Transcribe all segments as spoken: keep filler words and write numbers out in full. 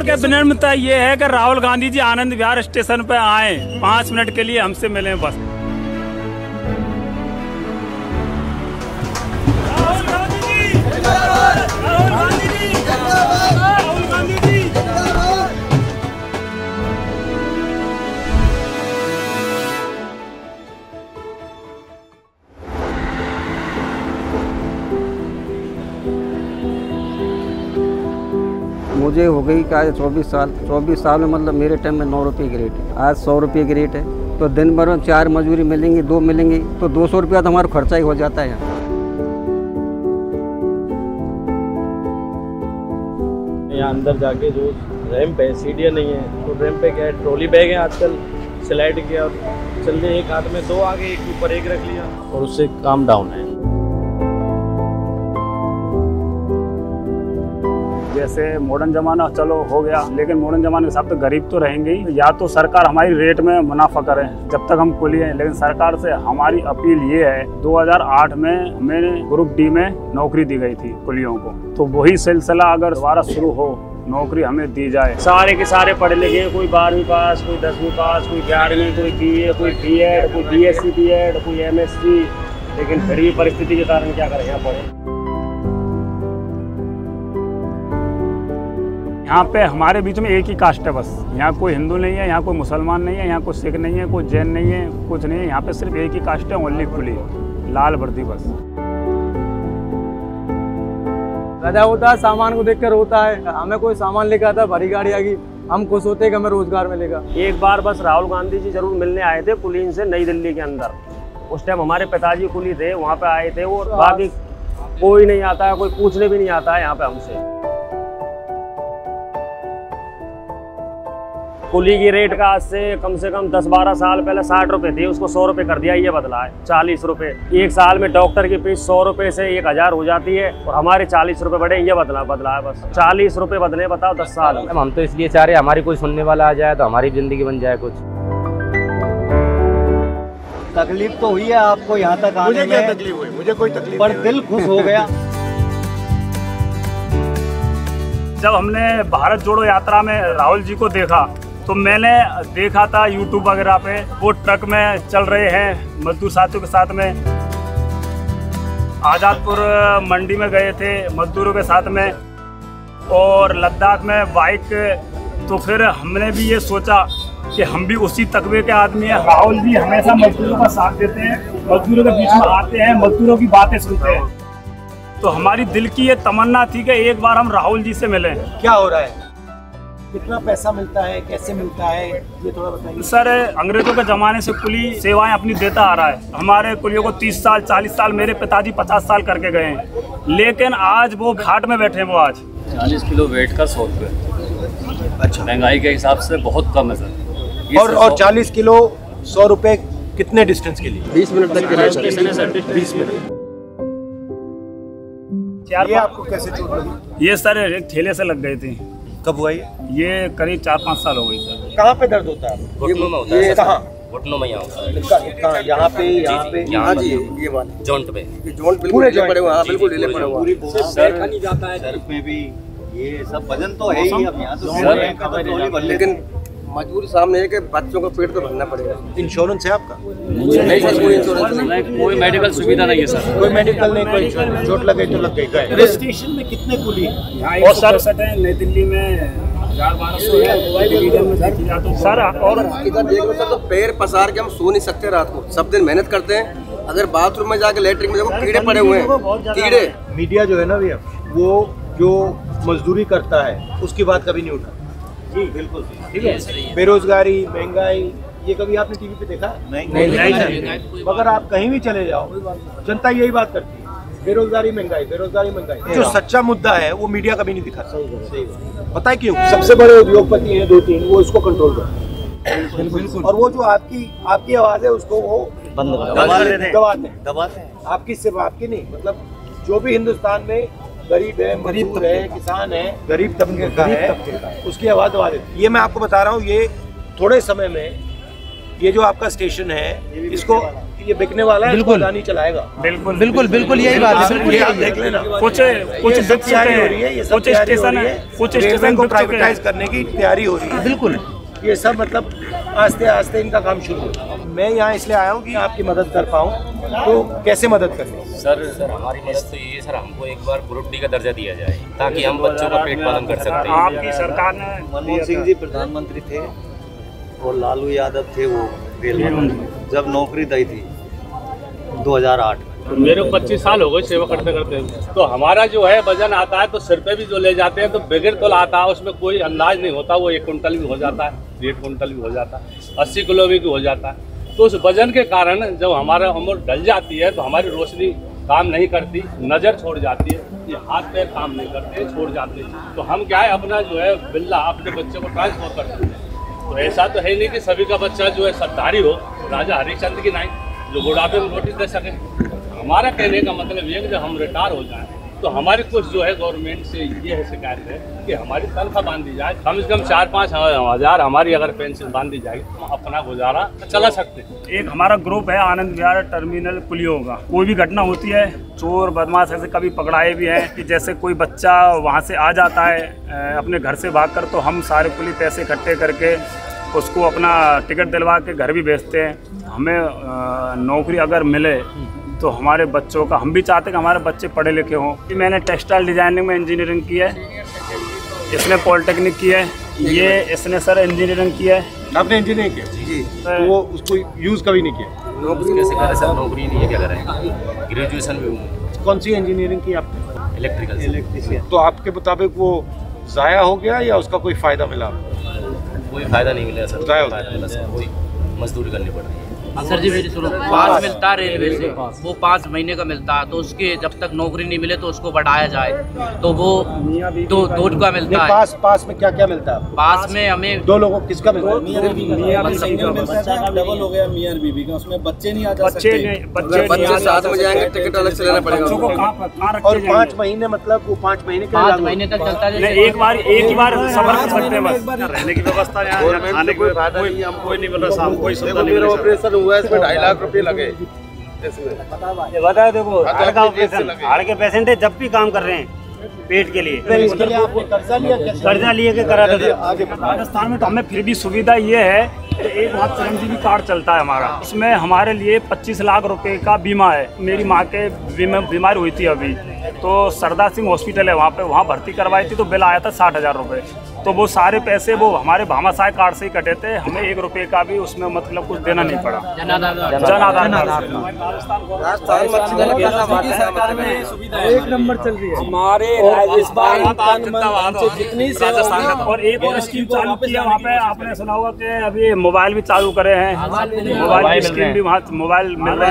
आगे विनम्रता ये है कि राहुल गांधी जी आनंद विहार स्टेशन पे आए, पाँच मिनट के लिए हमसे मिले बस। राहुल गांधी जी, राहुल गांधी जी, राहुल गांधी जी। मुझे हो गई क्या चौबीस साल चौबीस साल में मतलब मेरे टाइम में नौ रुपये की रेट है, आज सौ रुपये की रेट है। तो दिन भर में चार मजदूरी मिलेंगी, दो मिलेंगी, तो दो सौ रुपया तो हमारा खर्चा ही हो जाता है। यहाँ अंदर जाके जो रैंप है, सीढ़ियाँ नहीं है, तो रैंप पे क्या है, ट्रॉली बैग है आजकल स्लाइड किया और चलने एक हाथ में दो आगे एक ऊपर एक रख लिया और उससे काम डाउन है। जैसे मॉडर्न जमाना चलो हो गया, लेकिन मॉडर्न जमाने के हिसाब तो गरीब तो रहेंगे ही। या तो सरकार हमारी रेट में मुनाफा करे जब तक हम कुली हैं, लेकिन सरकार से हमारी अपील ये है, दो हज़ार आठ में हमें ग्रुप डी में नौकरी दी गई थी कुलियों को, तो वही सिलसिला अगर दोबारा शुरू हो, नौकरी हमें दी जाए। सारे के सारे पढ़े लिखे, कोई बारहवीं पास, कोई दसवीं पास, कोई ग्यारहवीं, कोई बी ए, कोई बी एड, कोई B S C B Ed, कोई एम एस सी, लेकिन फिर भी परिस्थिति के कारण क्या करें, यहाँ पढ़े। यहाँ पे हमारे बीच में एक ही कास्ट है बस। यहाँ कोई हिंदू नहीं है, यहाँ कोई मुसलमान नहीं है, यहाँ कोई सिख नहीं है, कोई जैन नहीं है, कुछ नहीं है। यहाँ पे सिर्फ एक ही कास्ट है, ओनली कुली, लाल वर्दी बस। गधा होता है, सामान को देखकर होता है। हमें कोई सामान लेकर आता है, भारी गाड़ी आ गई, हम खुश होते हैं कि हमें रोजगार मिलेगा। एक बार बस राहुल गांधी जी जरूर मिलने आए थे कुलीन से नई दिल्ली के अंदर। उस टाइम हमारे पिताजी कुली थे, वहाँ पे आए थे, और बाकी कोई नहीं आता है, कोई पूछने भी नहीं आता है यहाँ पे हमसे। कुली की रेट का आज से कम से कम दस बारह साल पहले साठ रुपए थी, उसको सौ रुपए कर दिया, ये बदला है चालीस रुपए। एक साल में डॉक्टर की फीस सौ रुपए से एक हजार हो जाती है और हमारे चालीस रुपए बढ़े, ये बदला बदला है बस। चालीस रुपए बदले, बताओ दस साल में। हम तो इसलिए चाह रहे हैं हमारी कोई सुनने वाला आ जाए तो हमारी जिंदगी बन जाए कुछ। तकलीफ तो हुई है आपको यहाँ तक आने में। मुझे क्या तकलीफ हुई? मुझे कोई तकलीफ पर दिल खुश हो गया। जब हमने भारत जोड़ो यात्रा में राहुल जी को देखा, तो मैंने देखा था यूट्यूब वगैरह पे, वो ट्रक में चल रहे हैं मजदूर साथियों के साथ में। आज़ादपुर मंडी में गए थे मजदूरों के साथ में, और लद्दाख में बाइक। तो फिर हमने भी ये सोचा कि हम भी उसी तकबे के आदमी हैं। राहुल जी हमेशा मजदूरों का साथ देते हैं, मजदूरों के बीच में आते हैं, मजदूरों की बातें सुनते हैं। तो हमारी दिल की ये तमन्ना थी कि एक बार हम राहुल जी से मिलें। क्या हो रहा है? कितना पैसा मिलता है, कैसे मिलता है, ये थोड़ा बताइए। सर, अंग्रेजों के ज़माने से कुली सेवाएं अपनी देता आ रहा है। हमारे कुलियों को तीस साल चालीस साल, मेरे पिताजी पचास साल करके गए हैं, लेकिन आज वो घाट में बैठे हैं। वो आज चालीस किलो वेट का सौ रुपये। अच्छा, महंगाई के हिसाब से बहुत कम है सर। और और चालीस किलो सौ रुपये कितने डिस्टेंस के लिए? बीस मिनट तक के बीस मिनट। ये आपको कैसे चोट लगी? ये सर एक ठेले से लग गई थी। कब हुआ ये? ये करीब चार पाँच साल हो गई सर। कहाँ पे दर्द होता है? घुटनों में होता है। कहाँ? घुटनों में यहाँ होता है। कहाँ? यहाँ पे, यहाँ पे, यहाँ जी, ये वाले जॉइंट पे, जोन बिल्कुल ढीले पड़े हुए हैं, बिल्कुल ढीले पड़े हुए हैं। सर नहीं जाता है सर में भी, ये सब वजन तो है ही। अब यहाँ तो लेकिन मजबूरी सामने है कि बच्चों का पेट तो भरना पड़ेगा। इंश्योरेंस है आपका? नहीं सर, कोई इंश्योरेंस नहीं, कोई मेडिकल सुविधा नहीं है सर। कोई मेडिकल नहीं, कोई इंश्योरेंस। चोट लग गई तो लग गई। स्टेशन में कितने कुली हैं? और सर नई दिल्ली में हजार बारह सौ है सर। और इधर देख लो सर, तो पैर पसार के हम सो नहीं सकते रात को, सब दिन मेहनत करते हैं। अगर बाथरूम में जाके लेटरिन में देखो, कीड़े पड़े हुए हैं, कीड़े। मीडिया जो है ना भैया, वो जो मजदूरी करता है उसकी बात कभी नहीं उठा। जी बिल्कुल ठीक है। बेरोजगारी, महंगाई, ये कभी आपने टीवी पे देखा? नहीं नहीं, नहीं, नहीं, नहीं। मगर आप कहीं भी चले जाओ, जनता यही बात करती है, बेरोजगारी महंगाई, बेरोजगारी महंगाई। जो सच्चा मुद्दा है वो मीडिया कभी नहीं दिखाता। पता है क्यों? सबसे बड़े उद्योगपति हैं दो तीन, वो इसको कंट्रोल करते हैं, और वो जो आपकी आपकी आवाज है उसको वो बंद दबाते हैं दबाते हैं आपकी सिर्फ आपकी नहीं, मतलब जो भी हिंदुस्तान में गरीब है, मजदूर है, किसान है, गरीब तबके का है, उसकी आवाज दबा देते हैं। ये मैं आपको बता रहा हूँ, ये थोड़े समय में ये जो आपका स्टेशन है, इसको ये बिकने वाला है, बिल्कुल। अदानी चलाएगा। बिल्कुल बिल्कुल बिल्कुल यही बात है, बिल्कुल ये आप यही है। देख लेना। कुछ कुछ ये सब बिक चुके तैयारी हो रही है, हैं, ये सब कुछ तैयारी हो स्टेशन रही है, है, कुछ रेलवे स्टेशन को बिक चुके हैं। प्राइवेटाइज करने की तैयारी हो रही है। बिल्कुल ये सब मतलब आस्ते आस्ते इनका काम शुरू हो। मैं यहाँ इसलिए आया हूँ कि आपकी मदद कर पाऊँ, तो कैसे मदद करनी? सर सर हमारी मदद तो ये सर, हमको एक बार ग्रुप डी का दर्जा दिया जाए ताकि हम बच्चों का पेट पालन कर सकते हैं। आपकी सरकार ने मनमोहन सिंह जी प्रधानमंत्री थे और लालू यादव थे वो रेल मंत्री, जब नौकरी दी थी दो हज़ार आठ में। मेरे को पच्चीस साल हो गए सेवा करते करते, तो हमारा जो है वजन आता है तो सिर पे भी जो ले जाते हैं तो बगैर तोल आता है, उसमें कोई अंदाज नहीं होता, वो एक कुंटल भी हो जाता है, डेढ़ कुंटल भी हो जाता है, अस्सी किलो भी हो जाता है। तो उस वजन के कारण जब हमारा उम्र ढल जाती है तो हमारी रोशनी काम नहीं करती, नज़र छोड़ जाती है, ये हाथ पैर काम नहीं करते, छोड़ जाते हैं। तो हम क्या है अपना जो है बिल्ला अपने बच्चे को ट्रांसफर करते हैं। तो ऐसा तो है नहीं कि सभी का बच्चा जो है सरदारी हो, राजा हरिश्चंद्र की नहीं, जो बुढ़ापे में रोटी दे सके। हमारा कहने का मतलब ये है कि जब हम रिटायर हो जाएं तो हमारी कुछ जो है गवर्नमेंट से ये है शिकायत है कि हमारी तनख्वाह बांध दी जाए, कम से कम चार पाँच हज़ार हमारी अगर पेंशन बांध दी जाएगी तो हम अपना गुजारा चला सकते हैं। एक हमारा ग्रुप है आनंद विहार टर्मिनल कुलियों का। कोई भी घटना होती है, चोर बदमाश ऐसे कभी पकड़ाए भी हैं कि जैसे कोई बच्चा वहाँ से आ जाता है अपने घर से भागकर, तो हम सारे कुली पैसे इकट्ठे करके उसको अपना टिकट दिलवा के घर भी भेजते हैं। हमें नौकरी अगर मिले तो हमारे बच्चों का, हम भी चाहते हैं कि हमारे बच्चे पढ़े लिखे हों। मैंने टेक्सटाइल डिजाइनिंग में इंजीनियरिंग की है, इसने पॉलिटेक्निक की है, ये इसने सर इंजीनियरिंग की है। आपने इंजीनियरिंग किया जी, तो वो उसको यूज़ कभी नहीं किया? नौकरी कैसे करें सर, नौकरी नहीं है, क्या करें? ग्रेजुएशन भी हूँ। कौन सी इंजीनियरिंग की आपने? इलेक्ट्रिकल। इलेक्ट्रिशियन। तो आपके मुताबिक वो ज़ाया हो गया या उसका कोई फ़ायदा मिला? कोई फायदा नहीं मिला सर, ज़ाया हो फायदा मिला सर, कोई मजदूरी करनी पड़ रही है। सर जी मेरी सुनो, पास मिलता है रेलवे से, वो पाँच महीने का मिलता है, तो उसके जब तक नौकरी नहीं मिले तो उसको बढ़ाया जाए, तो वो दो दो का मिलता है। पास पास में क्या क्या मिलता है? पास में हमें दो लोगों किसका मिलता है? डबल हो गया मियां और बीबी का, उसमें बच्चे नहीं आ जा बच्चे सकते। नहीं, बच्चे बच्चे साथ में जाएंगे, टिकट अलग से लेना पड़ेगा बच्चों को। कहाँ कहाँ रख और पाँच महीने मतलब वो पाँच महीने के पाँच महीने तक चलता है। नहीं, एक बार एक ही बार सफर कर सकते हैं बस। रहने की व्यवस्था यहाँ खाने की कोई कोई नहीं मिल रहा, साहब कोई सुविधा नहीं मिल रही। ऑपरेशन हुआ है, इसमें ढाई लाख रुपए लगे। बता देखो, हार्ट का ऑपरेशन, हार्ट के पेशेंट है, जब भी काम कर रहे हैं पेट के लिए। इसके लिए आपने कर्जा लिया? कर्जा लिए के करा था। राजस्थान में तो हमें फिर भी सुविधा ये है कि एक वहाँ चिरंजीवी कार्ड चलता है हमारा, उसमें हमारे लिए पच्चीस लाख रुपए का बीमा है। मेरी माँ के बीमारी हुई थी अभी, तो सरदार सिंह हॉस्पिटल है वहाँ पे, वहाँ भर्ती करवाई थी, तो बिल आया था साठ हज़ार रुपये। तो वो सारे पैसे वो हमारे भामाशाह कार्ड से ही कटे थे, हमें एक रुपए का भी उसमें मतलब कुछ देना नहीं पड़ा। जन आधार कार्ड एक नंबर चल रही है हमारे राजस्थान जितनी राजस्थान। और एक और स्कीम चालू की है वहाँ पे, आपने सुना होगा कि अभी मोबाइल भी चालू करे हैं, मोबाइल की स्कीम भी वहाँ मोबाइल मिल रहा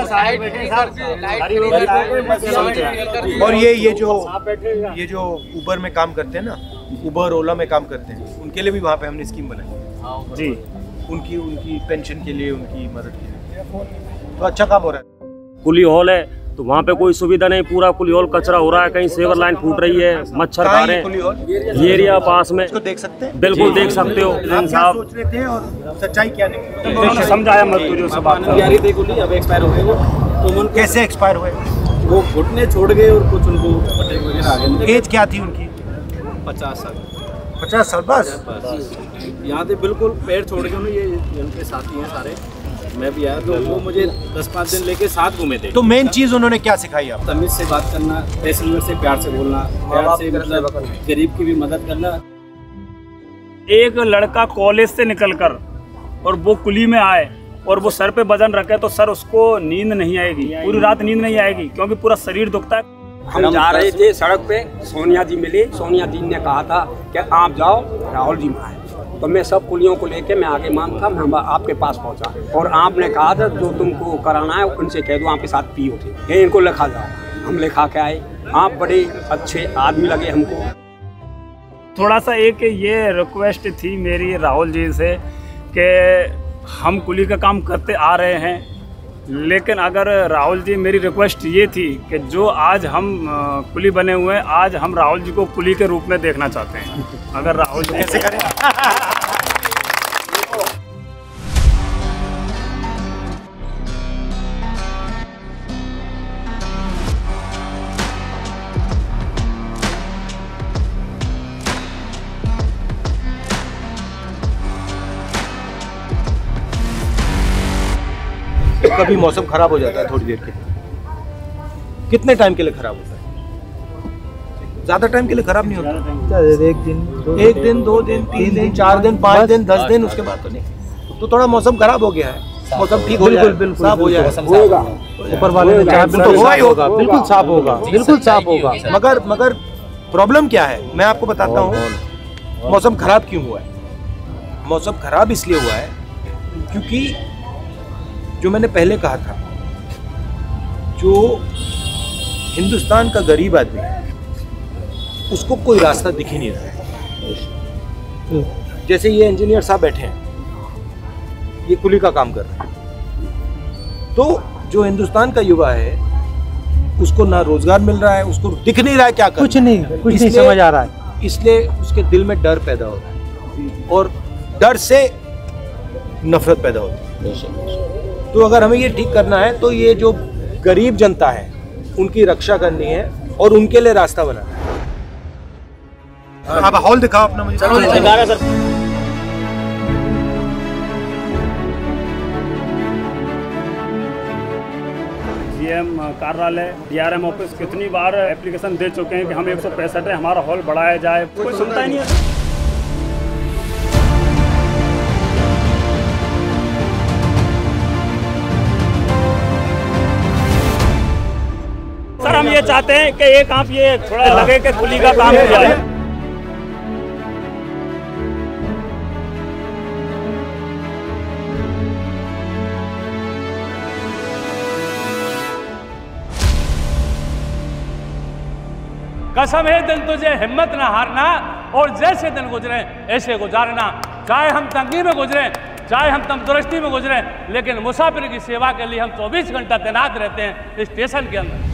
है। और ये ये जो ये जो उबर में काम करते हैं ना, उबर ओला में काम करते हैं, उनके लिए भी वहाँ पे हमने स्कीम बनाई जी, उनकी उनकी पेंशन के लिए, उनकी मदद के लिए। तो अच्छा काम हो रहा है। कुली हॉल है तो वहाँ पे कोई सुविधा नहीं, पूरा कुली हॉल कचरा हो रहा है, कहीं सेवर लाइन फूट रही है, मच्छर खा रहे हैं। ये एरिया पास में, इसको देख सकते हैं? बिल्कुल देख सकते हो। आप क्या सोच रहे थे और सच्चाई क्या निकली? समझाया मजदूरियों से बात कर। अब एक्सपायर हो गए वो, तो उन कैसे एक्सपायर हुए? वो घुटने छोड़ गए और कुछ उनको अटैक वगैरह आ गए। एज क्या थी उनकी? पचास साल पचास साल बस। यहाँ से बिल्कुल पैर छोड़ के उन्हें, ये उनके साथी हैं सारे, मैं भी आया, तो वो मुझे दस पाँच दिन लेके साथ घूमे थे। तो मेन चीज उन्होंने क्या सिखाई आपको? तमीज से बात करना, पैसेंजर से प्यार से बोलना, प्यार से मतलब गरीब की भी मदद करना। एक लड़का कॉलेज से निकलकर और वो कुली में आए और वो सर पे वजन रखे, तो सर उसको नींद नहीं आएगी, पूरी रात नींद नहीं आएगी, क्योंकि पूरा शरीर दुखता है। हम जा रहे थे सड़क पे, सोनिया जी मिली, सोनिया जी ने कहा था कि आप जाओ राहुल जी में आए, तो मैं सब कुलियों को लेके मैं आगे मान था, मैं आपके पास पहुंचा और आपने कहा था जो तुमको कराना है उनसे कह दो, आपके साथ पी उठे, ये इनको लिखा जाओ। हम लिखा के आए, आप बड़े अच्छे आदमी लगे हमको। थोड़ा सा एक ये रिक्वेस्ट थी मेरी राहुल जी से कि हम कुली का काम करते आ रहे हैं, लेकिन अगर राहुल जी, मेरी रिक्वेस्ट ये थी कि जो आज हम कुली बने हुए हैं, आज हम राहुल जी को कुली के रूप में देखना चाहते हैं। अगर राहुल जी कैसे करें? कभी मौसम खराब हो जाता है थोड़ी देर के लिए, कितने टाइम के लिए खराब होता है? ज्यादा टाइम के लिए खराब नहीं होता। एक दिन एक दिन, दो दिन, तीन दिन, चार दिन, पाँच दिन, दस दिन, उसके बाद तो नहीं। तो थोड़ा मौसम खराब हो गया है, मौसम ठीक हो जाए, बिल्कुल साफ हो जाए, होगा, ऊपर वाले ने चाहा तो होगा ही होगा, बिल्कुल साफ होगा, बिल्कुल साफ होगा। मगर मगर प्रॉब्लम क्या है, मैं आपको बताता हूँ मौसम खराब क्यों हुआ है। मौसम खराब इसलिए हुआ है क्योंकि जो मैंने पहले कहा था, जो हिंदुस्तान का गरीब आदमी है उसको कोई रास्ता दिख ही नहीं रहा है। जैसे ये इंजीनियर साहब बैठे हैं, ये कुली का काम कर रहे हैं, तो जो हिंदुस्तान का युवा है उसको ना रोजगार मिल रहा है, उसको दिख नहीं रहा है क्या करना। कुछ नहीं कुछ नहीं समझ आ रहा है, इसलिए उसके दिल में डर पैदा हो रहा है और डर से नफरत पैदा होती है। तो अगर हमें ये ठीक करना है तो ये जो गरीब जनता है उनकी रक्षा करनी है और उनके लिए रास्ता बनाना है। आप हॉल दिखाओ अपना मुझे। चलो दिखा रहा सर। जीएम कार्यालय, डीआरएम ऑफिस कितनी बार एप्लीकेशन दे चुके हैं कि हम एक सौ पैंसठ है, हमारा हॉल बढ़ाया जाए, कोई सुनता ही नहीं है। सर हम ये चाहते हैं कि एक आप ये थोड़ा लगे कि कुली का काम हो जाए। कसम है दिल तुझे हिम्मत ना हारना, और जैसे दिन गुजरे ऐसे गुजारना। चाहे हम तंगी में गुजरे, चाहे हम तंदुरुस्ती में गुजरे, लेकिन मुसाफिर की सेवा के लिए हम चौबीस घंटा तैनात रहते हैं स्टेशन के अंदर।